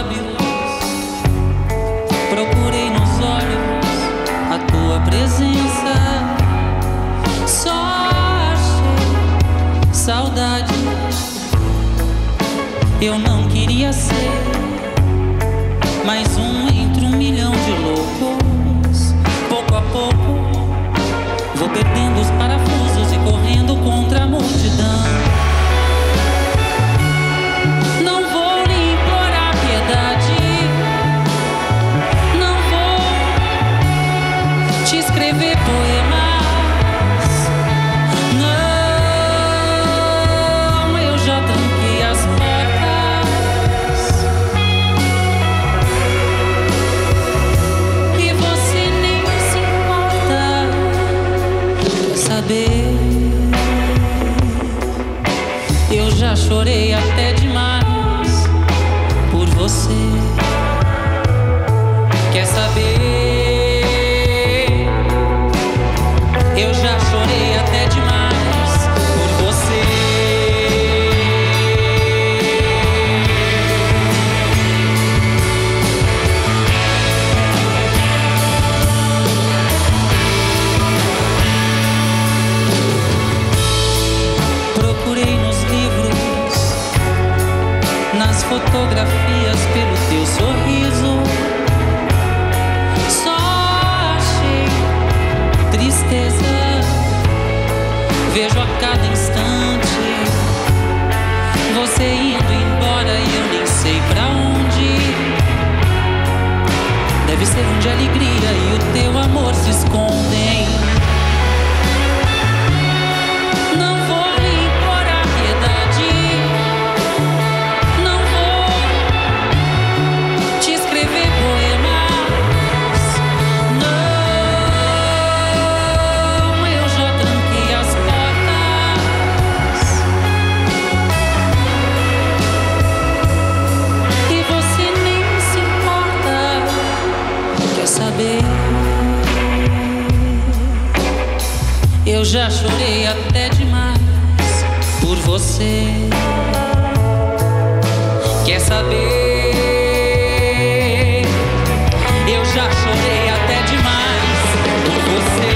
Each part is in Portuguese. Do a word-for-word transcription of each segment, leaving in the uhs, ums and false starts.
lábios, procurei nos olhos a tua presença. Só achei saudade. Eu não queria ser mais um entre um milhão de loucos. Pouco a pouco vou perdendo os parafusos e correndo contra a multidão. Não vou lhe implorar piedade, não vou te escrever poemas. Não, eu já tranquei as portas e você nem se importa. Quer saber? Eu já chorei até demais por você. Quer saber? Eu já chorei até demais por você. Procurei nos livros, nas fotografias, pelo teu sorriso. Só achei tristeza. Vejo a cada instante você indo embora e eu nem sei pra onde. Deve ser onde a alegria e o teu amor se escondem. Não vou lhe implorar piedade, não vou te escrever poemas. Não, eu já tranquei as portas e você nem se importa. Quer saber? Eu já chorei até demais por você. Quer saber? Eu já chorei até demais por você.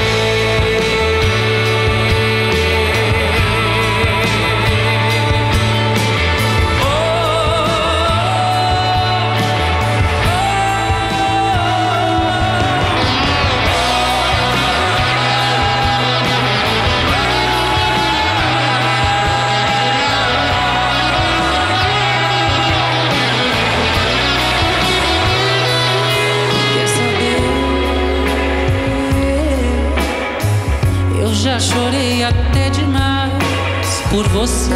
Já chorei até demais por você.